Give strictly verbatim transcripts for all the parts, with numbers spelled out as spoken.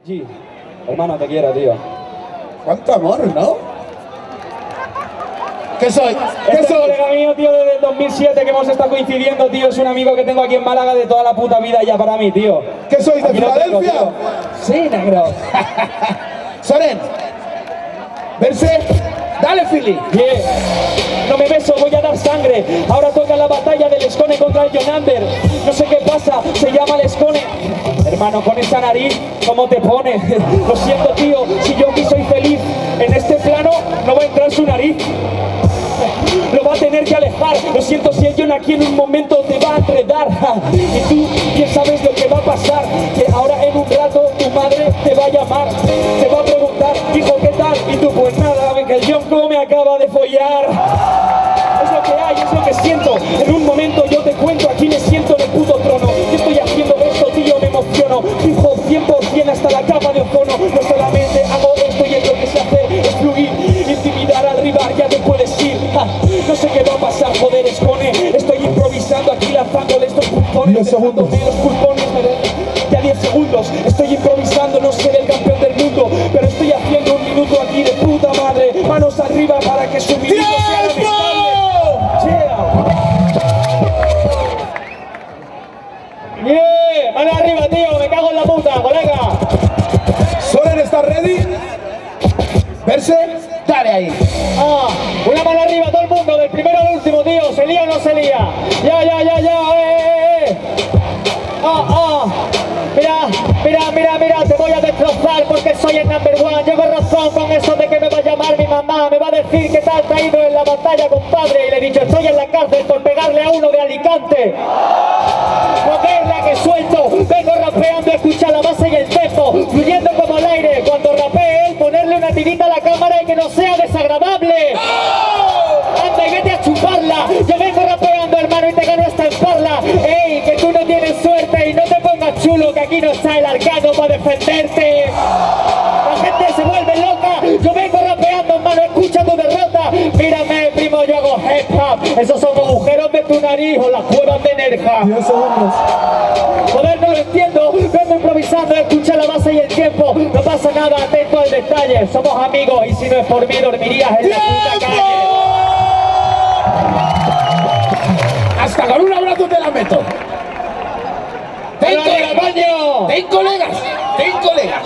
Sí, hermano, te quiero, tío. Cuánto amor, ¿no? ¿Qué soy? ¿Qué Este soy? colega mío, tío, desde el dos mil siete que hemos estado coincidiendo, tío. Es un amigo que tengo aquí en Málaga de toda la puta vida ya para mí, tío. ¿Qué sois, de Aquí lo tengo, Filadelfia? tío. Sí, negro. Soren, verse, dale, Philly. Yeah. No me beso, voy a dar sangre. Ahora toca la batalla del Escone contra el Jonander. No sé qué pasa, se llama el Escone. Hermano, con esa nariz, ¿cómo te pone? Lo siento, tío, si yo aquí soy feliz, en este plano no va a entrar su nariz. Lo va a tener que alejar. Lo siento si el John aquí en un momento te va a enredar. Y tú bien sabes lo que va a pasar, que ahora en un rato tu madre te va a llamar, te va a preguntar, hijo, ¿qué tal? Y tú, pues nada, que el John como me acaba de follar. Es lo que hay, es lo que siento. En un momento yo te cuento, aquí me siento en el puto trono. Yo estoy haciendo esto, tío, me emociono. Hijo, cien por cien hasta la capa de ozono. No solamente hago esto y es lo que sé hacer, es fluir, intimidar al rival, ya te puedes ir. Ja, no sé qué va a pasar, joder, Escone. Estoy improvisando aquí lanzándole estos pulpones. Diez segundos. Los pulpones, ya diez segundos. Estoy improvisando, no seré el campeón del mundo, pero estoy haciendo un minuto aquí de puta madre. Manos arriba para que su minuto sea lamentable. Yeah, mano arriba, tío, me cago en la puta, colega. Soren, ¿estás ready? Verse, dale ahí. Ah, una mano arriba, todo el mundo, del primero al último, tío. ¿Se lía o no se lía? Ya, ya, ya, ya, eh, eh, eh. Ah, ah. Mira, mira, mira, mira, te voy a destrozar porque soy el number one. Llevo razón con eso de que me va a llamar mi mamá. Me va a decir que tal te ha ido en la batalla, compadre. Y le he dicho, estoy en la cárcel por pegarle a uno de Alicante. Moderna que suelto, vengo rapeando, escucha la base y el tempo, fluyendo como el aire. Cuando rapee él, ponerle una tirita a la cámara y que no sea desagradable. Anda y vete a chuparla. Yo vengo rapeando, hermano, y te gano hasta en parla. Ey, que tú no tienes suerte y no te pongas chulo, que aquí no está el arcano para defenderte. La gente se vuelve loca. Yo vengo rapeando, hermano, escucha tu derrota. Mírame, primo, yo hago hip hop. Esos son agujeros de tu nariz o las cuevas de Nerja. diez segundos. Joder, no lo entiendo. Vengo improvisando, escucha la base y el tiempo. No pasa nada, atento al detalle. Somos amigos y si no es por mí dormirías en la puta calle. Hasta con un abrazo te la meto. Ten ¡Arriba, colegas, baño! ten colegas, ten colegas.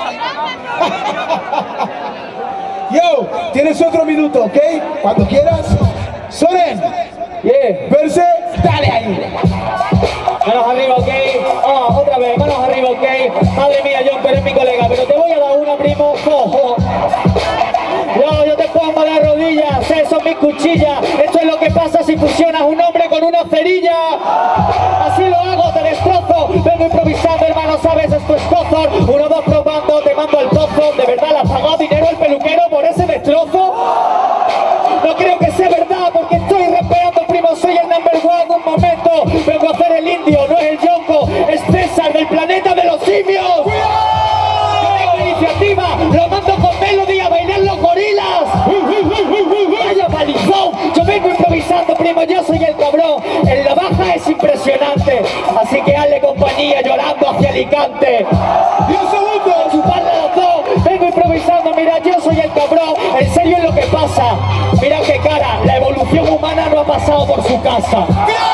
Yo, tienes otro minuto, ¿ok? Cuando quieras. Soren, Yeah. verse, dale ahí. Manos arriba, ok. Ah, otra vez, manos arriba, ok. Madre mía, John, pero es mi colega, pero te voy a dar una, primo. Oh, oh. Yo, yo te pongo de rodillas, esas son mis cuchillas. Esto es lo que pasa si fusionas un hombre con una cerilla. Así lo hago, te destrozo. Vengo improvisando, hermano, sabes, esto es cozor. Uno, dos, probando, te mando al pozo. ¿De verdad le has pagado dinero al peluquero por ese destrozo? No creo que sea verdad, porque estoy rapeando, primo, soy el number one. Un momento, vengo a hacer el indio, no es el yonko, es César del planeta de los simios. Yo tengo iniciativa, lo mando con Melody a bailar los gorilas. Vaya palizón, yo vengo improvisando, primo, yo soy el cabrón. En la baja es impresionante, así que hazle compañía llorando hacia Alicante. diez segundos. Chuparle a los dos, vengo improvisando, mira, yo soy el cabrón. En serio es lo que pasa, mira qué cara, la evolución humana no ha pasado por su casa.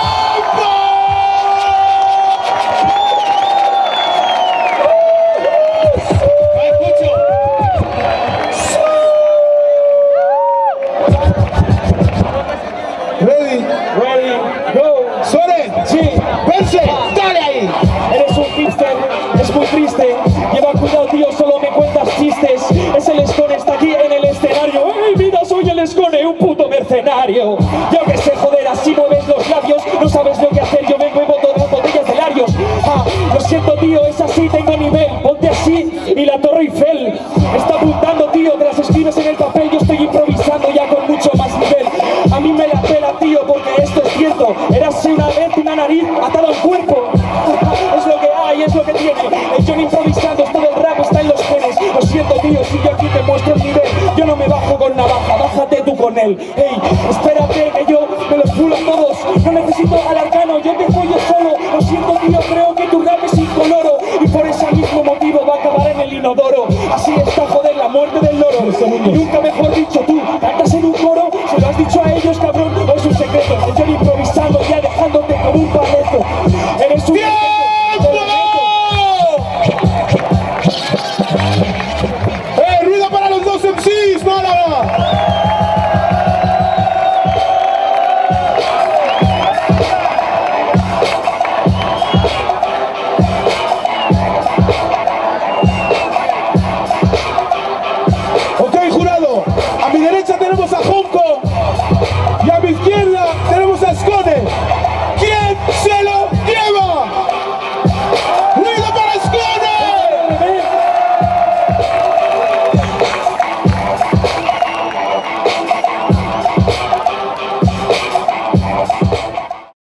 Ready, Ready, go. Soren, Sí, verse, dale ahí. eres un hipster, es muy triste. Lleva cuidado, tío, solo me cuentas chistes. Es el Escone, está aquí en el escenario. ¡Ey, vida, soy el Escone, un puto mercenario! Yo que sé, joder, así mueves los labios. No sabes lo que hacer, yo vengo y boto las botellas de Larios. Ah, lo siento, tío, es así, tengo nivel. Ponte así y la Torre Eiffel está apuntando, tío, te las escribes en el papel. Yo estoy improvisando ya con mucho más nivel. A mí me la pela, tío, porque esto es cierto. Eras una vez una nariz atada al cuerpo. Es lo que hay, es lo que tiene. El John improvisando, todo el rap está en los genes. Lo siento, tío, si yo aquí te muestro el nivel. Yo no me bajo con navaja, bájate tú con él. Ey, espérate que yo me los pulo a todos. No necesito al arcano, yo te follo solo. Lo siento, tío, creo que tu rap es incoloro. Y por ese mismo motivo va a acabar en el inodoro. adoro. Así está, joder, la muerte del loro. Y nunca mejor dicho tú